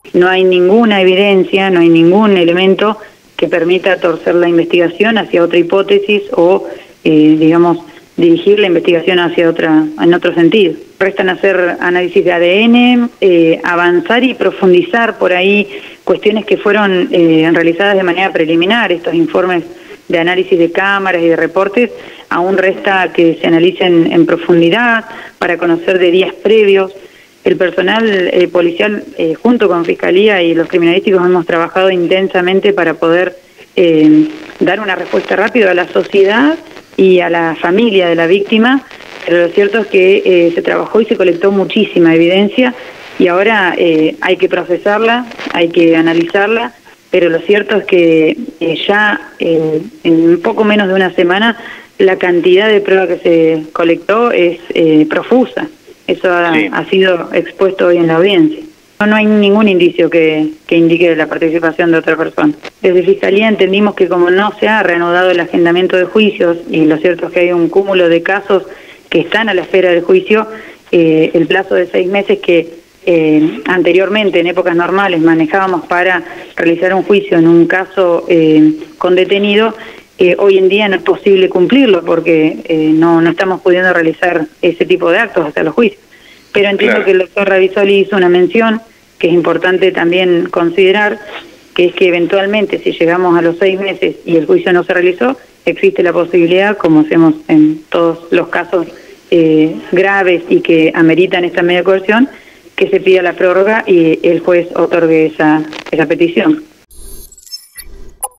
no hay ninguna evidencia, no hay ningún elemento que permita torcer la investigación hacia otra hipótesis o, digamos, dirigir la investigación en otro sentido. Restan hacer análisis de ADN, avanzar y profundizar por ahí cuestiones que fueron realizadas de manera preliminar. Estos informes de análisis de cámaras y de reportes aún resta que se analicen en profundidad para conocer de días previos. El personal policial, junto con Fiscalía y los criminalísticos, hemos trabajado intensamente para poder dar una respuesta rápida a la sociedad y a la familia de la víctima, pero lo cierto es que se trabajó y se colectó muchísima evidencia y ahora hay que procesarla, hay que analizarla, pero lo cierto es que ya en un poco menos de una semana la cantidad de pruebas que se colectó es profusa. Eso ha sido expuesto hoy en la audiencia. No hay ningún indicio que indique la participación de otra persona. Desde Fiscalía entendimos que como no se ha reanudado el agendamiento de juicios, y lo cierto es que hay un cúmulo de casos que están a la espera del juicio, el plazo de 6 meses que anteriormente, en épocas normales, manejábamos para realizar un juicio en un caso con detenido, hoy en día no es posible cumplirlo porque no estamos pudiendo realizar ese tipo de actos hasta los juicios. Pero entiendo que el doctor Ravizoli hizo una mención que es importante también considerar, que es que eventualmente si llegamos a los 6 meses y el juicio no se realizó, existe la posibilidad, como hacemos en todos los casos graves y que ameritan esta medida de coerción, que se pida la prórroga y el juez otorgue esa petición.